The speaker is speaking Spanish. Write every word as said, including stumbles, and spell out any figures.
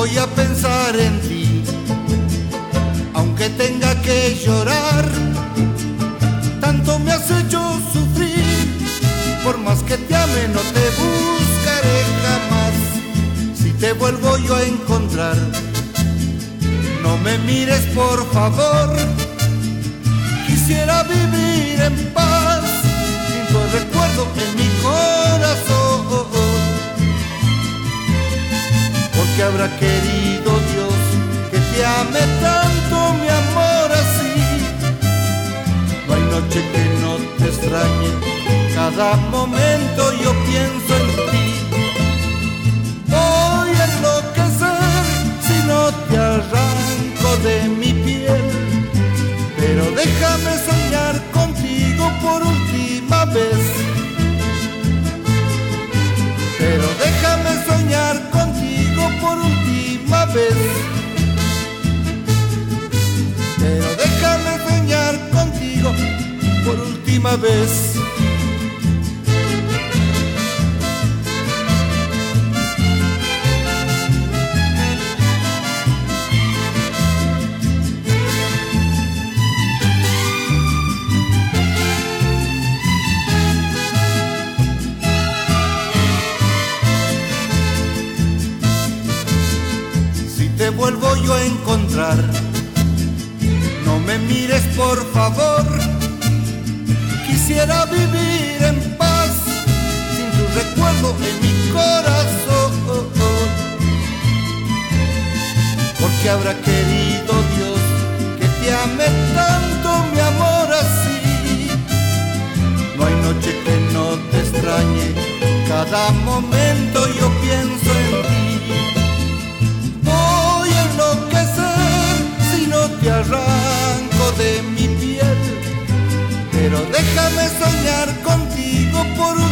voy a pensar en ti, aunque tenga que llorar. Tanto me has hecho sufrir, por más que te ame no te buscaré jamás. Si te vuelvo yo a encontrar, no me mires por favor. Quisiera vivir en paz, sin tu recuerdo en mi corazón. Porque habrá querido Dios que te ame tanto, mi amor, así. No hay noche que no te extrañe, cada momento yo pienso en ti. Voy a enloquecer si no te arranco de mi piel, pero déjame soñar contigo por última vez. Pero déjame soñar contigo por última vez. Pero déjame soñar contigo por última vez. Te vuelvo yo a encontrar, no me mires por favor. Quisiera vivir en paz, sin tu recuerdo en mi corazón. Porque habrá querido Dios que te ame tanto, mi amor, así. No hay noche que no te extrañe, cada momento yo pienso en ti. Te arranco de mi piel, pero déjame soñar contigo por un